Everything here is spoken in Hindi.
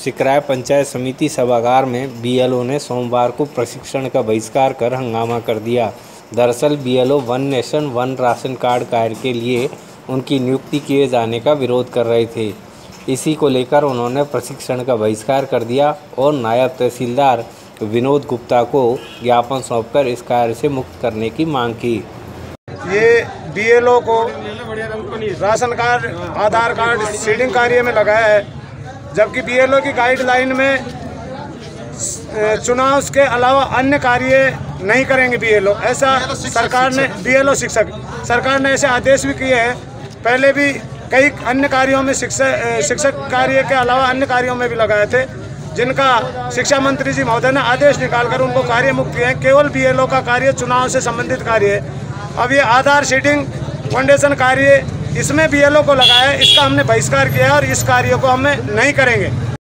सिकराय पंचायत समिति सभागार में बीएलओ ने सोमवार को प्रशिक्षण का बहिष्कार कर हंगामा कर दिया। दरअसल BLO one nation one ration card कार्य के लिए उनकी नियुक्ति किए जाने का विरोध कर रहे थे। इसी को लेकर उन्होंने प्रशिक्षण का बहिष्कार कर दिया और नायब तहसीलदार विनोद गुप्ता को ज्ञापन सौंपकर इस कार्य से मुक्त करने की मांग की। ये बीएलओ को ration card, Aadhaar card seeding कार्य में लगाया है, जबकि बीएलओ की गाइडलाइन में चुनाव के अलावा अन्य कार्य नहीं करेंगे बीएलओ। ऐसा सरकार ने, बीएलओ शिक्षक सरकार ने ऐसे आदेश भी किए हैं। पहले भी कई अन्य कार्यों में शिक्षक कार्य के अलावा अन्य कार्यों में भी लगाए थे, जिनका शिक्षा मंत्री जी महोदय ने आदेश निकालकर उनको कार्य मुक्त किए हैं। केवल बीएलओ का कार्य चुनाव से संबंधित कार्य है। अब ये आधार सीडिंग फाउंडेशन कार्य, इसमें बीएलओ को लगाया है, इसका हमने बहिष्कार किया है और इस कार्य को हम नहीं करेंगे।